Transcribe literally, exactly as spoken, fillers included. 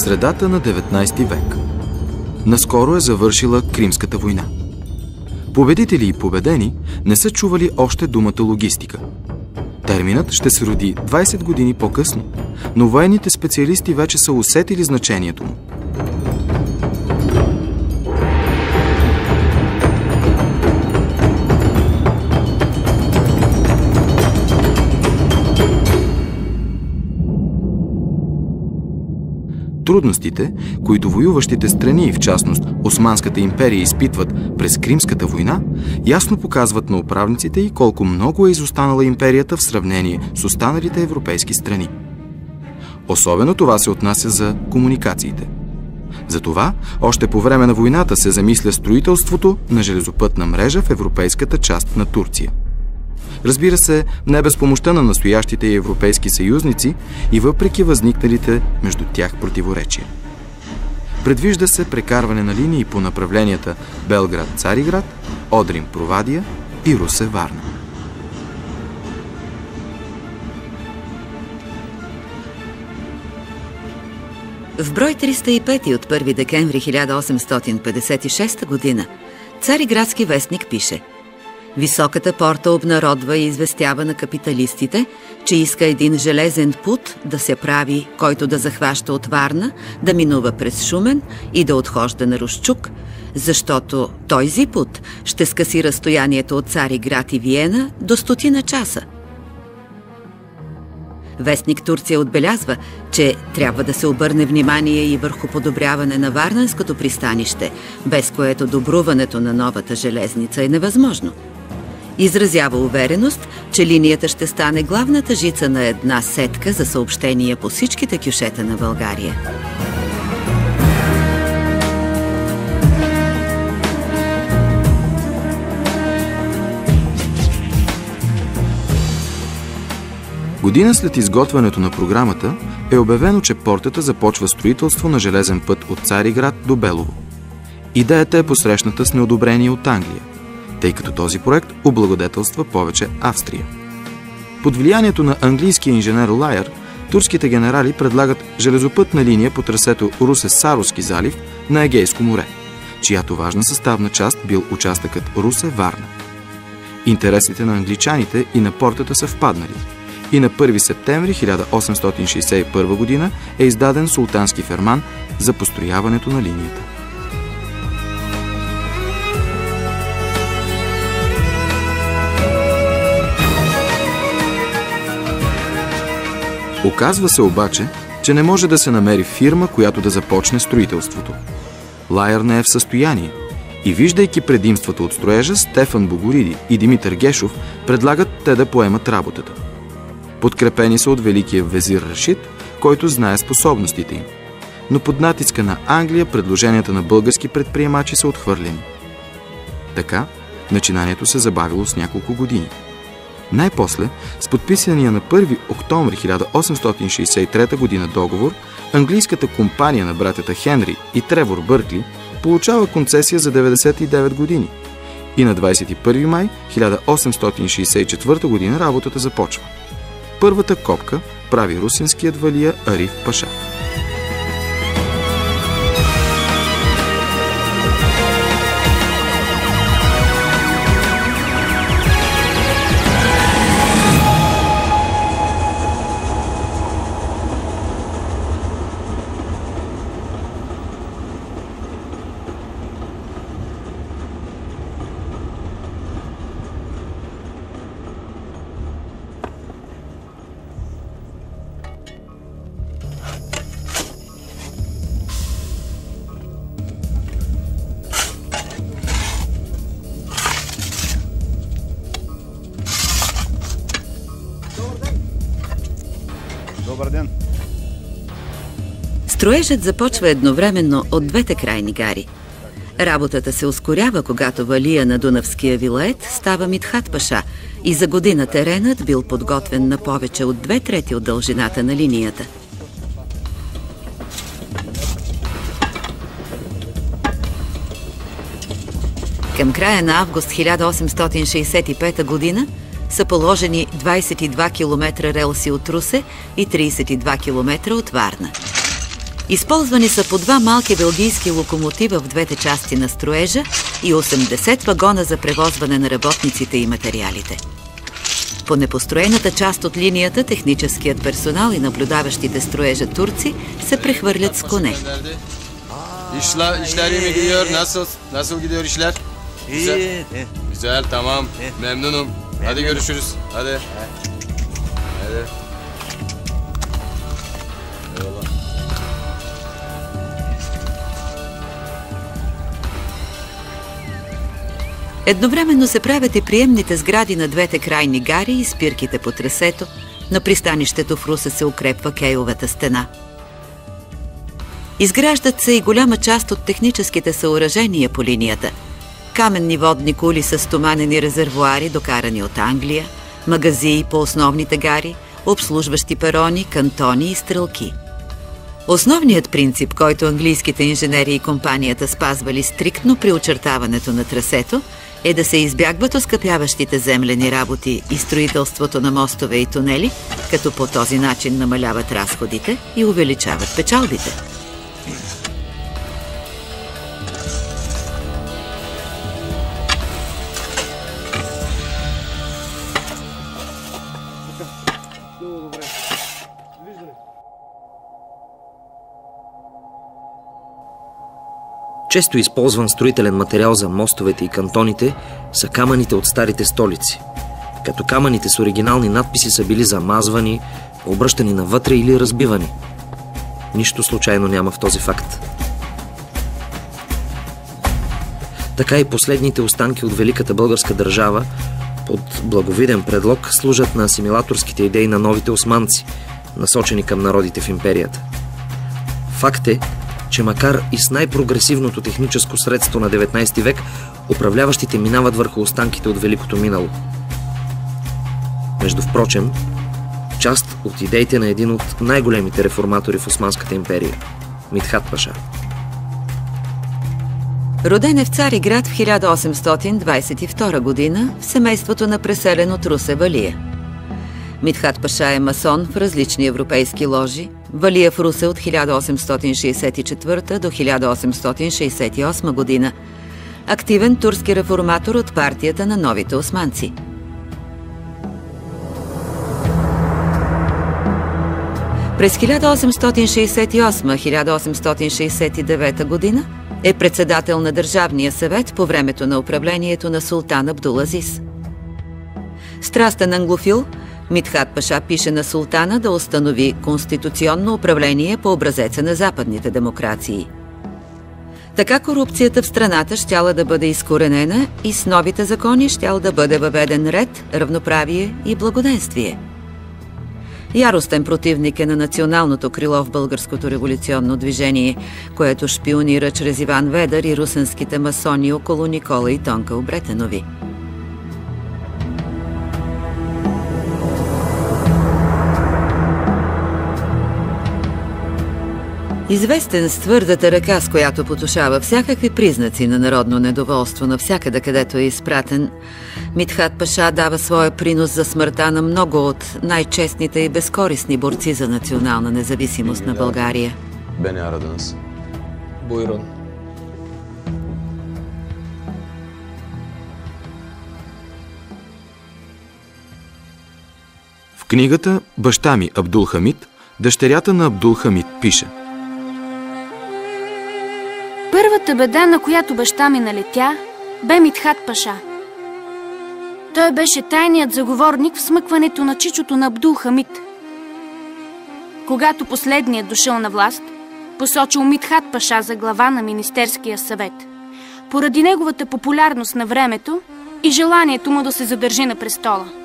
средата на деветнайсети век. Наскоро е завършила Кримската война. Победители и победени не са чували още думата логистика. Терминът ще се роди двайсет години по-късно, но военните специалисти вече са усетили значението му. Трудностите, които воюващите страни и в частност Османската империя изпитват през Кримската война, ясно показват на управниците и колко много е изостанала империята в сравнение с останалите европейски страни. Особено това се отнася за комуникациите. Затова още по време на войната се замисля строителството на железопътна мрежа в европейската част на Турция. Разбира се, не без помощта на настоящите европейски съюзници и въпреки възникналите между тях противоречия. Предвижда се прекарване на линии по направленията Белград-Цариград, Одрин-Провадия и Русе-Варна. В брой триста и пет от първи декември хиляда осемстотин петдесет и шеста година Цариградски вестник пише: Високата порта обнародва и известява на капиталистите, че иска един железен пут да се прави, който да захваща от Варна, да минува през Шумен и да отхожда на Русчук, защото този пут ще скъси разстоянието от Цариград и Виена до стотина часа. Вестник Турция отбелязва, че трябва да се обърне внимание и върху подобряване на Варненското пристанище, без което добруването на новата железница е невъзможно. Изразява увереност, че линията ще стане главната жица на една сетка за съобщения по всичките кюшета на България. Година след изготвянето на програмата е обявено, че портата започва строителство на железен път от Цариград до Белово. Идеята е посрещната с неодобрение от Англия, тъй като този проект облагодетелства повече Австрия. Под влиянието на английския инженер Лайер, турските генерали предлагат железопътна линия по трасето Русе-Саровски залив на Егейско море, чиято важна съставна част бил участъкът Русе-Варна. Интересите на англичаните и на портата са впаднали и на първи септември хиляда осемстотин шейсет и първа година е издаден султански ферман за построяването на линията. Оказва се обаче, че не може да се намери фирма, която да започне строителството. Лайер не е в състояние и, виждайки предимствата от строежа, Стефан Богориди и Димитър Гешов предлагат те да поемат работата. Подкрепени са от великия везир Рашид, който знае способностите им. Но под натиска на Англия предложенията на български предприемачи са отхвърлени. Така, начинанието се забавило с няколко години. Най-после, с подписания на първи октомври хиляда осемстотин шейсет и трета година договор, английската компания на братята Хенри и Тревор Бъркли получава концесия за деветдесет и девет години и на двайсет и първи май хиляда осемстотин шейсет и четвърта година работата започва. Първата копка прави русинският валия Ариф Паша. Добър ден! Строежът започва едновременно от двете крайни гари. Работата се ускорява, когато валия на Дунавския вилает става Митхат Паша и за година теренът бил подготвен на повече от две трети от дължината на линията. Към края на август хиляда осемстотин шейсет и пета година са положени двайсет и два километра релси от Русе и трийсет и два километра от Варна. Използвани са по два малки белгийски локомотива в двете части на строежа и осемдесет вагона за превозване на работниците и материалите. По непостроената част от линията техническият персонал и наблюдаващите строежа турци се прехвърлят с коне. İşler, işler iyi mi gidiyor? Nasıl? Nasıl gidiyor işler? Güzel. İyi. Güzel, tamam. Memnunum. Hadi görüşürüz. Hadi. Hadi. Eyvallah. Едновременно се правят и приемните сгради на двете крайни гари и спирките по трасето. На пристанището в Русе се укрепва кейовата стена. Изграждат се и голяма част от техническите съоръжения по линията. Каменни водни кули с стоманени резервоари, докарани от Англия, магазии по основните гари, обслужващи перони, кантони и стрелки. Основният принцип, който английските инженери и компанията спазвали стриктно при очертаването на трасето, е да се избягват оскъпяващите землени работи и строителството на мостове и тунели, като по този начин намаляват разходите и увеличават печалбите. Често използван строителен материал за мостовете и кантоните са камъните от старите столици, като камъните с оригинални надписи са били замазвани, обръщани навътре или разбивани. Нищо случайно няма в този факт. Така и последните останки от великата българска държава под благовиден предлог служат на асимилаторските идеи на новите османци, насочени към народите в империята. Факт е, че макар и с най-прогресивното техническо средство на деветнайсети век, управляващите минават върху останките от великото минало. Между впрочем, част от идеите на един от най-големите реформатори в Османската империя – Митхат Паша. Роден е в Цариград в хиляда осемстотин двайсет и втора година в семейството на преселен от Русе Валия. Митхат Паша е масон в различни европейски ложи. Валия в Русе от хиляда осемстотин шейсет и четвърта до хиляда осемстотин шейсет и осма година. Активен турски реформатор от партията на новите османци. През хиляда осемстотин шейсет и осма до хиляда осемстотин шейсет и девета година е председател на Държавния съвет по времето на управлението на султан Абдул-Азис. Страстен англофил, Митхат Паша пише на султана да установи конституционно управление по образеца на западните демокрации. Така корупцията в страната щяла да бъде изкоренена и с новите закони щял да бъде въведен ред, равноправие и благоденствие. Яростен противник е на националното крило в българското революционно движение, което шпионира чрез Иван Ведър и русенските масони около Никола и Тонка Обретенови. Известен с твърдата ръка, с която потушава всякакви признаци на народно недоволство навсякъде, където е изпратен, Митхат Паша дава своя принос за смъртта на много от най-честните и безкорисни борци за национална независимост на България. Beni aradınız. Buyurun. В книгата «Баща ми Абдул Хамид», дъщерята на Абдул Хамид пише: Първата беда, на която баща ми налетя, бе Митхат Паша. Той беше тайният заговорник в смъкването на чичото на Абдул Хамид. Когато последният дошъл на власт, посочил Митхат Паша за глава на Министерския съвет, поради неговата популярност на времето и желанието му да се задържи на престола.